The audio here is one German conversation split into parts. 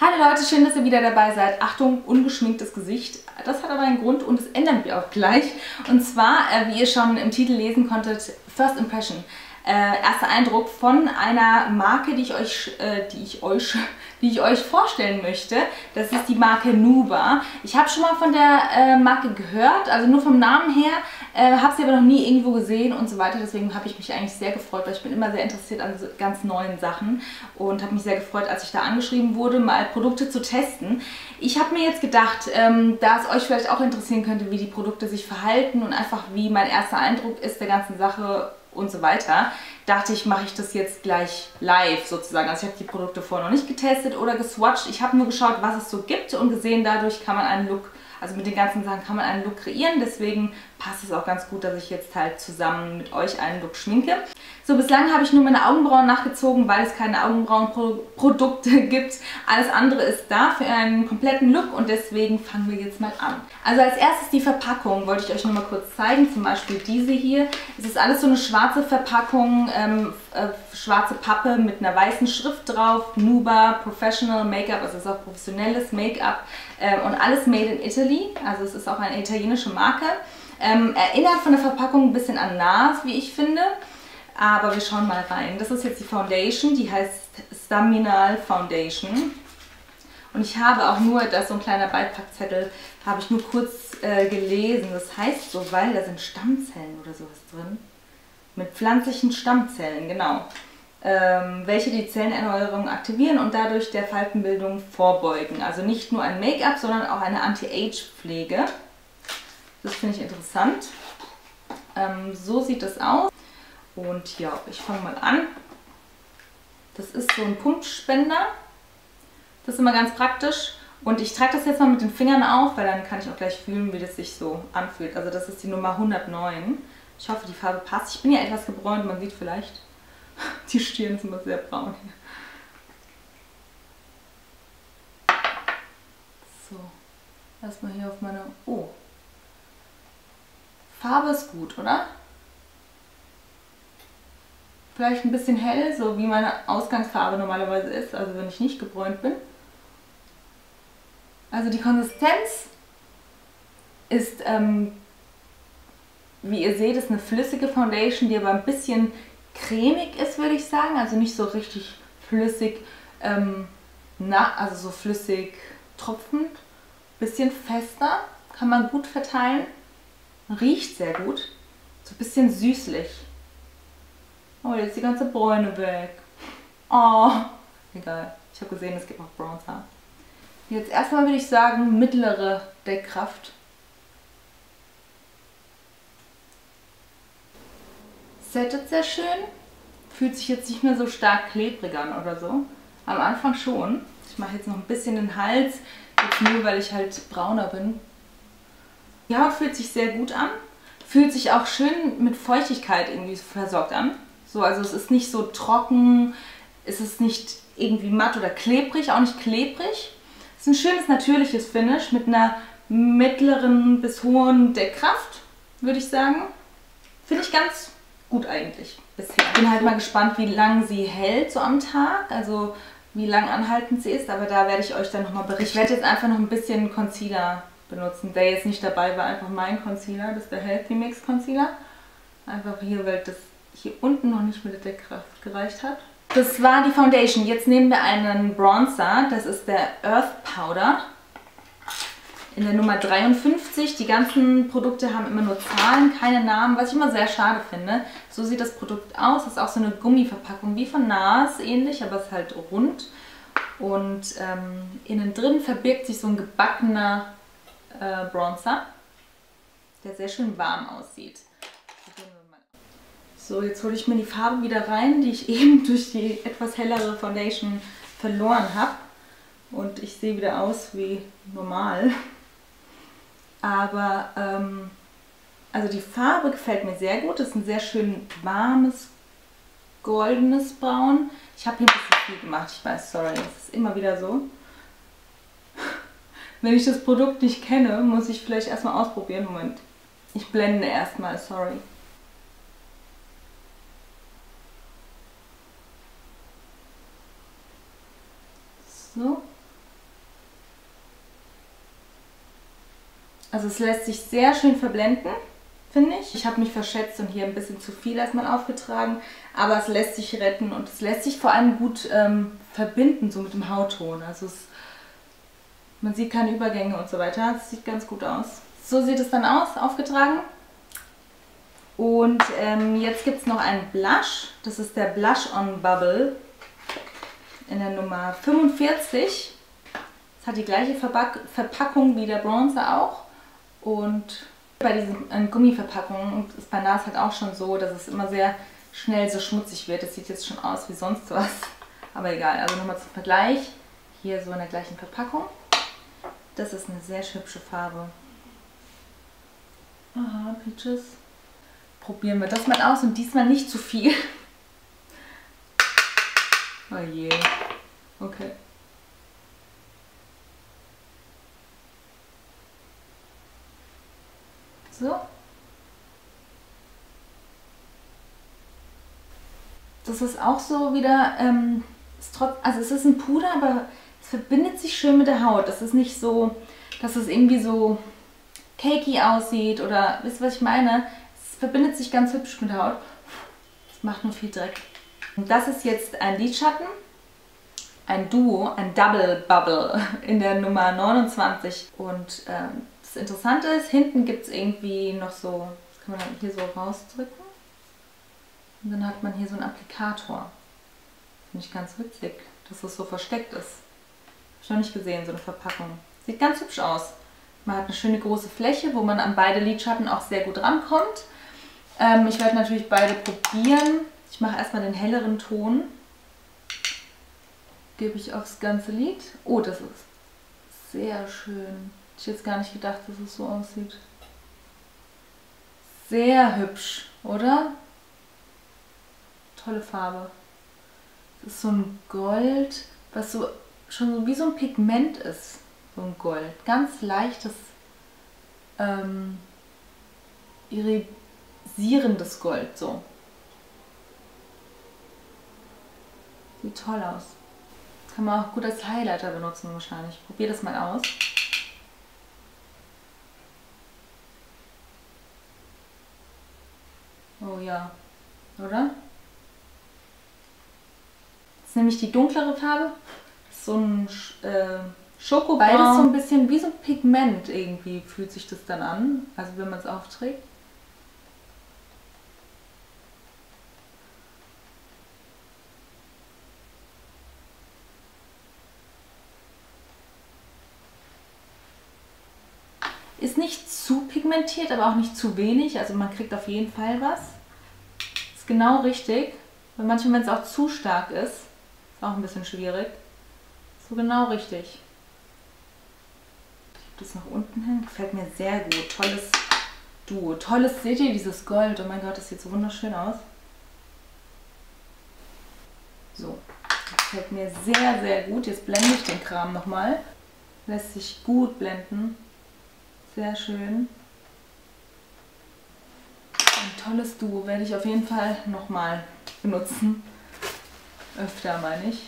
Hallo Leute, schön, dass ihr wieder dabei seid. Achtung, ungeschminktes Gesicht. Das hat aber einen Grund und das ändern wir auch gleich. Und zwar, wie ihr schon im Titel lesen konntet, First Impression. Erster Eindruck von einer Marke, die ich euch vorstellen möchte. Das ist die Marke Nuba. Ich habe schon mal von der Marke gehört, also nur vom Namen her, habe sie aber noch nie irgendwo gesehen und so weiter. Deswegen habe ich mich eigentlich sehr gefreut, weil ich bin immer sehr interessiert an so ganz neuen Sachen und habe mich sehr gefreut, als ich da angeschrieben wurde, mal Produkte zu testen. Ich habe mir jetzt gedacht, da es euch vielleicht auch interessieren könnte, wie die Produkte sich verhalten und einfach wie mein erster Eindruck ist der ganzen Sache und so weiter, dachte ich, mache ich das jetzt gleich live sozusagen. Also ich habe die Produkte vorher noch nicht getestet oder geswatcht. Ich habe nur geschaut, was es so gibt und gesehen, dadurch kann man einen Look, also mit den ganzen Sachen kann man einen Look kreieren. Deswegen passt es auch ganz gut, dass ich jetzt halt zusammen mit euch einen Look schminke. So, bislang habe ich nur meine Augenbrauen nachgezogen, weil es keine Augenbrauenprodukte gibt. Alles andere ist da für einen kompletten Look und deswegen fangen wir jetzt mal an. Also als erstes die Verpackung wollte ich euch nur mal kurz zeigen. Zum Beispiel diese hier. Es ist alles so eine schwarze Verpackung, schwarze Pappe mit einer weißen Schrift drauf. Nuba Professional Make-up, also es ist auch professionelles Make-up und alles made in Italy. Also es ist auch eine italienische Marke. Erinnert von der Verpackung ein bisschen an NARS, wie ich finde. Aber wir schauen mal rein. Das ist jetzt die Foundation, die heißt Staminal Foundation. Und ich habe auch nur, da ist so ein kleiner Beipackzettel, habe ich nur kurz gelesen. Das heißt so, weil da sind Stammzellen oder sowas drin. Mit pflanzlichen Stammzellen, genau. Welche die Zellenerneuerung aktivieren und dadurch der Faltenbildung vorbeugen. Also nicht nur ein Make-up, sondern auch eine Anti-Age-Pflege. Das finde ich interessant. So sieht das aus. Und ja, ich fange mal an. Das ist so ein Punktspender. Das ist immer ganz praktisch. Und ich trage das jetzt mal mit den Fingern auf, weil dann kann ich auch gleich fühlen, wie das sich so anfühlt. Also das ist die Nummer 109. Ich hoffe, die Farbe passt. Ich bin ja etwas gebräunt, man sieht vielleicht, die Stirn ist immer sehr braun hier. So, erstmal hier auf meine... Oh. Farbe ist gut, oder? Vielleicht ein bisschen hell, so wie meine Ausgangsfarbe normalerweise ist, also wenn ich nicht gebräunt bin. Also die Konsistenz ist, wie ihr seht, ist eine flüssige Foundation, die aber ein bisschen cremig ist, würde ich sagen. Also nicht so richtig flüssig, also so flüssig tropfend. Bisschen fester, kann man gut verteilen. Riecht sehr gut. So ein bisschen süßlich. Oh, jetzt ist die ganze Bräune weg. Oh, egal. Ich habe gesehen, es gibt auch Bronzer. Jetzt erstmal würde ich sagen, mittlere Deckkraft. Settet sehr schön. Fühlt sich jetzt nicht mehr so stark klebrig an oder so. Am Anfang schon. Ich mache jetzt noch ein bisschen den Hals. Jetzt nur, weil ich halt brauner bin. Die Haut fühlt sich sehr gut an. Fühlt sich auch schön mit Feuchtigkeit irgendwie versorgt an. So, also es ist nicht so trocken, es ist nicht irgendwie matt oder klebrig, auch nicht klebrig. Es ist ein schönes natürliches Finish mit einer mittleren bis hohen Deckkraft, würde ich sagen. Finde ich ganz gut eigentlich bisher. Ich bin halt mal gespannt, wie lange sie hält so am Tag, also wie lang anhaltend sie ist, aber da werde ich euch dann nochmal berichten. Ich werde jetzt einfach noch ein bisschen Concealer benutzen, der jetzt nicht dabei war, einfach mein Concealer, das ist der Healthy Mix Concealer. Einfach hier, weil das hier unten noch nicht mit der Deckkraft gereicht hat. Das war die Foundation. Jetzt nehmen wir einen Bronzer. Das ist der Earth Powder. In der Nummer 53. Die ganzen Produkte haben immer nur Zahlen, keine Namen, was ich immer sehr schade finde. So sieht das Produkt aus. Das ist auch so eine Gummiverpackung, wie von NARS ähnlich, aber es ist halt rund. Und innen drin verbirgt sich so ein gebackener Bronzer, der sehr schön warm aussieht. So, jetzt hole ich mir die Farbe wieder rein, die ich eben durch die etwas hellere Foundation verloren habe. Und ich sehe wieder aus wie normal. Aber, also die Farbe gefällt mir sehr gut. Das ist ein sehr schön warmes, goldenes Braun. Ich habe hier ein bisschen viel gemacht, ich weiß, sorry, das ist immer wieder so. Wenn ich das Produkt nicht kenne, muss ich vielleicht erstmal ausprobieren. Moment, ich blende erstmal, sorry. So, Also es lässt sich sehr schön verblenden, finde ich. Ich habe mich verschätzt und hier ein bisschen zu viel erstmal aufgetragen, aber es lässt sich retten und es lässt sich vor allem gut verbinden, so mit dem Hautton. Also man sieht keine Übergänge und so weiter. Es sieht ganz gut aus. So sieht es dann aus, aufgetragen. Und jetzt gibt es noch einen Blush. Das ist der Blush on Bubble in der Nummer 45. Es hat die gleiche Verpackung wie der Bronzer auch. Und bei diesen Gummiverpackungen ist bei NARS halt auch schon so, dass es immer sehr schnell so schmutzig wird. Das sieht jetzt schon aus wie sonst was. Aber egal, also nochmal zum Vergleich. Hier so in der gleichen Verpackung. Das ist eine sehr hübsche Farbe. Aha, Peaches. Probieren wir das mal aus und diesmal nicht zu viel. Oh je. Okay. So. Das ist auch so wieder, also es ist ein Puder, aber es verbindet sich schön mit der Haut. Es ist nicht so, dass es irgendwie so cakey aussieht oder, wisst ihr, was ich meine? Es verbindet sich ganz hübsch mit der Haut. Es macht nur viel Dreck. Und das ist jetzt ein Lidschatten, ein Duo, ein Double Bubble in der Nummer 29. Und das Interessante ist, hinten gibt es irgendwie noch so, das kann man dann hier so rausdrücken. Und dann hat man hier so einen Applikator. Finde ich ganz witzig, dass das so versteckt ist. Habe ich noch nicht gesehen, so eine Verpackung. Sieht ganz hübsch aus. Man hat eine schöne große Fläche, wo man an beide Lidschatten auch sehr gut rankommt. Ich werde natürlich beide probieren. Ich mache erstmal den helleren Ton. Gebe ich aufs ganze Lid. Oh, das ist sehr schön. Ich hätte jetzt gar nicht gedacht, dass es so aussieht. Sehr hübsch, oder? Tolle Farbe. Das ist so ein Gold, was so schon so wie so ein Pigment ist. So ein Gold. Ganz leichtes, irisierendes Gold. So. Sieht toll aus. Das kann man auch gut als Highlighter benutzen wahrscheinlich. Ich probiere das mal aus. Oh ja, oder? Das ist nämlich die dunklere Farbe. Das ist so ein Schokobraun. Beides so ein bisschen wie so ein Pigment irgendwie fühlt sich das dann an. Also wenn man es aufträgt. Ist nicht zu pigmentiert, aber auch nicht zu wenig. Also man kriegt auf jeden Fall was. Ist genau richtig. Weil manchmal, wenn es auch zu stark ist, ist auch ein bisschen schwierig. So genau richtig. Ich gebe das nach unten hin. Gefällt mir sehr gut. Tolles Duo. Tolles, seht ihr dieses Gold? Oh mein Gott, das sieht so wunderschön aus. So. Das gefällt mir sehr, sehr gut. Jetzt blende ich den Kram nochmal. Lässt sich gut blenden. Sehr schön. Ein tolles Duo werde ich auf jeden Fall nochmal benutzen. Öfter, meine ich.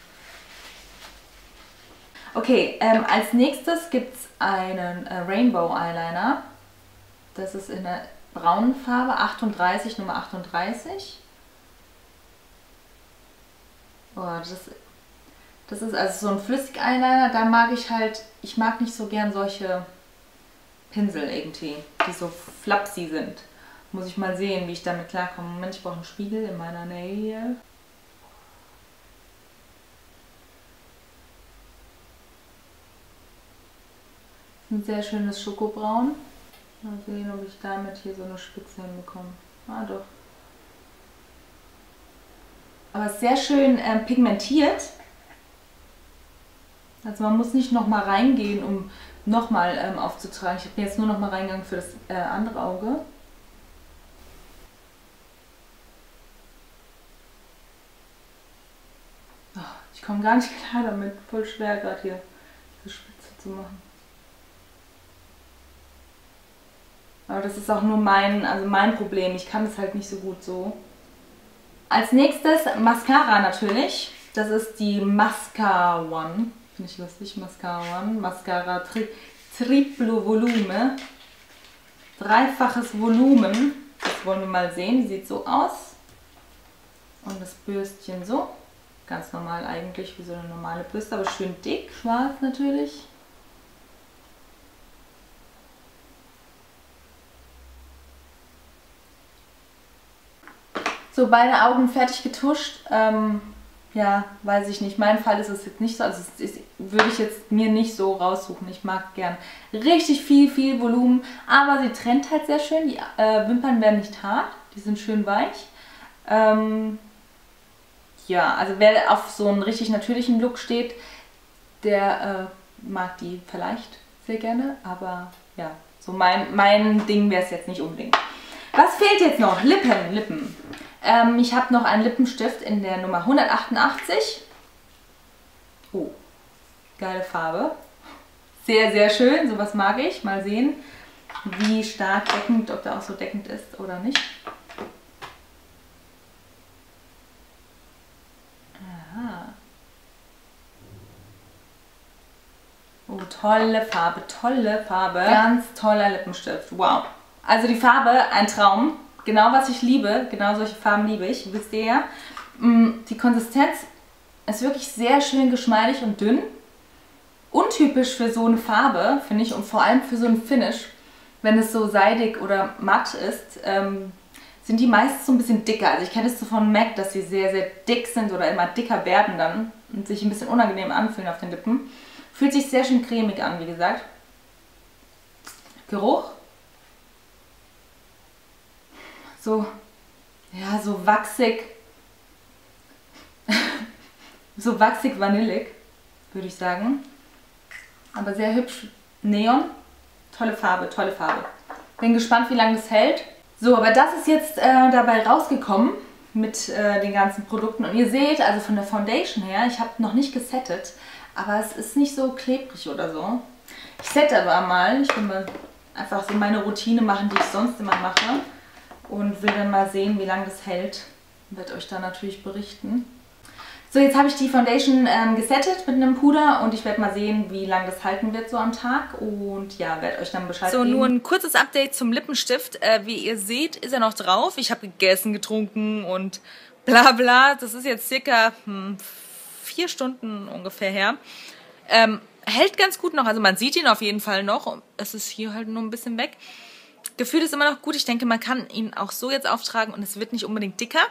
Okay, als nächstes gibt es einen Rainbow Eyeliner. Das ist in der braunen Farbe 38, Nummer 38. Oh, das ist also so ein Flüssig-Eyeliner. Da mag ich mag nicht so gern solche Pinsel irgendwie, die so flapsy sind. Muss ich mal sehen, wie ich damit klarkomme. Moment, ich brauche einen Spiegel in meiner Nähe. Ein sehr schönes Schokobraun. Mal sehen, ob ich damit hier so eine Spitze hinbekomme. Ah, doch. Aber sehr schön pigmentiert. Also man muss nicht nochmal reingehen, um nochmal aufzutragen. Ich bin jetzt nur nochmal reingegangen für das andere Auge. Oh, ich komme gar nicht klar damit. Voll schwer gerade hier diese Spitze zu machen. Aber das ist auch nur mein Problem. Ich kann das halt nicht so gut so. Als nächstes Mascara natürlich. Das ist die Mascara One. Finde ich lustig. Mascara One. Mascara Triplo Volume. Dreifaches Volumen. Das wollen wir mal sehen. Die sieht so aus. Und das Bürstchen so. Ganz normal eigentlich, wie so eine normale Bürste, aber schön dick. Schwarz natürlich. So, beide Augen fertig getuscht. Ja, weiß ich nicht. Mein Fall ist es jetzt nicht so. Also würde ich jetzt mir nicht so raussuchen. Ich mag gern richtig viel Volumen. Aber sie trennt halt sehr schön. Die Wimpern werden nicht hart. Die sind schön weich. Ja, also wer auf so einen richtig natürlichen Look steht, der mag die vielleicht sehr gerne. Aber ja, so mein Ding wäre es jetzt nicht unbedingt. Was fehlt jetzt noch? Lippen. Ich habe noch einen Lippenstift in der Nummer 188. Oh, geile Farbe. Sehr schön, sowas mag ich. Mal sehen, wie stark deckend, ob der auch so deckend ist oder nicht. Aha. Oh, tolle Farbe. Ganz toller Lippenstift, wow. Also die Farbe, ein Traum. Genau was ich liebe, genau solche Farben liebe ich, wisst ihr ja. Die Konsistenz ist wirklich sehr schön geschmeidig und dünn. Untypisch für so eine Farbe, finde ich, und vor allem für so ein Finish. Wenn es so seidig oder matt ist, sind die meist so ein bisschen dicker. Also ich kenne es so von MAC, dass sie sehr dick sind oder immer dicker werden dann und sich ein bisschen unangenehm anfühlen auf den Lippen. Fühlt sich sehr schön cremig an, wie gesagt. Geruch. So, ja, so wachsig, so wachsig vanillig, würde ich sagen. Aber sehr hübsch. Neon, tolle Farbe. Bin gespannt, wie lange das hält. So, aber das ist jetzt dabei rausgekommen mit den ganzen Produkten. Und ihr seht, also von der Foundation her, ich habe noch nicht gesettet, aber es ist nicht so klebrig oder so. Ich sette aber mal, ich will mal einfach so meine Routine machen, die ich sonst immer mache. Und will dann mal sehen, wie lange das hält. Werde euch dann natürlich berichten. So, jetzt habe ich die Foundation gesettet mit einem Puder und ich werde mal sehen, wie lange das halten wird so am Tag. Und ja, werde euch dann Bescheid geben. So, nur ein kurzes Update zum Lippenstift. Wie ihr seht, ist er noch drauf. Ich habe gegessen, getrunken und bla bla. Das ist jetzt circa 4 Stunden ungefähr her. Hält ganz gut noch. Also man sieht ihn auf jeden Fall noch. Es ist hier halt nur ein bisschen weg. Gefühl ist immer noch gut. Ich denke, man kann ihn auch so jetzt auftragen und es wird nicht unbedingt dicker.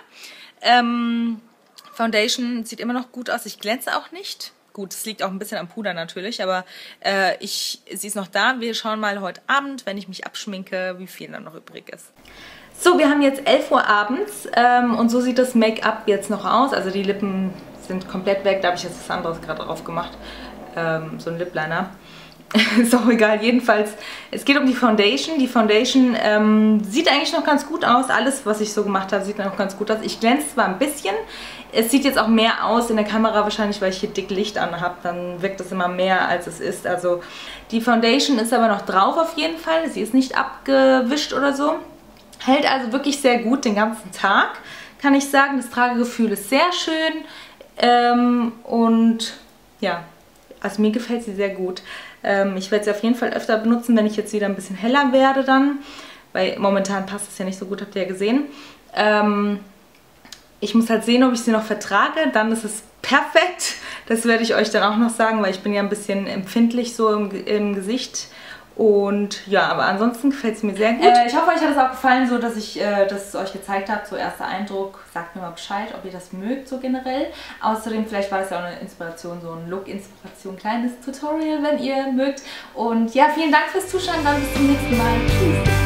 Foundation sieht immer noch gut aus. Ich glänze auch nicht. Gut, es liegt auch ein bisschen am Puder natürlich, aber sie ist noch da. Wir schauen mal heute Abend, wenn ich mich abschminke, wie viel dann noch übrig ist. So, wir haben jetzt 11 Uhr abends und so sieht das Make-up jetzt noch aus. Also die Lippen sind komplett weg. Da habe ich jetzt was anderes gerade drauf gemacht. So ein Lip Liner. Ist auch egal, jedenfalls, es geht um die Foundation. Die Foundation sieht eigentlich noch ganz gut aus. Alles, was ich so gemacht habe, sieht noch ganz gut aus. Ich glänze zwar ein bisschen. Es sieht jetzt auch mehr aus in der Kamera wahrscheinlich, weil ich hier dick Licht an habe. Dann wirkt es immer mehr, als es ist. Also die Foundation ist aber noch drauf auf jeden Fall. Sie ist nicht abgewischt oder so. Hält also wirklich sehr gut den ganzen Tag, kann ich sagen. Das Tragegefühl ist sehr schön. Und ja, also mir gefällt sie sehr gut. Ich werde sie auf jeden Fall öfter benutzen, wenn ich jetzt wieder ein bisschen heller werde dann. Weil momentan passt es ja nicht so gut, habt ihr ja gesehen. Ich muss halt sehen, ob ich sie noch vertrage. Dann ist es perfekt. Das werde ich euch dann auch noch sagen, weil ich bin ja ein bisschen empfindlich so im Gesicht. Und ja, aber ansonsten gefällt es mir sehr gut. Ich hoffe, euch hat es auch gefallen, so dass ich das euch gezeigt habe. So erster Eindruck. Sagt mir mal Bescheid, ob ihr das mögt, so generell. Außerdem, vielleicht war das ja auch eine Inspiration, so ein Look-Inspiration, kleines Tutorial, wenn ihr mögt. Und ja, vielen Dank fürs Zuschauen. Dann bis zum nächsten Mal. Tschüss.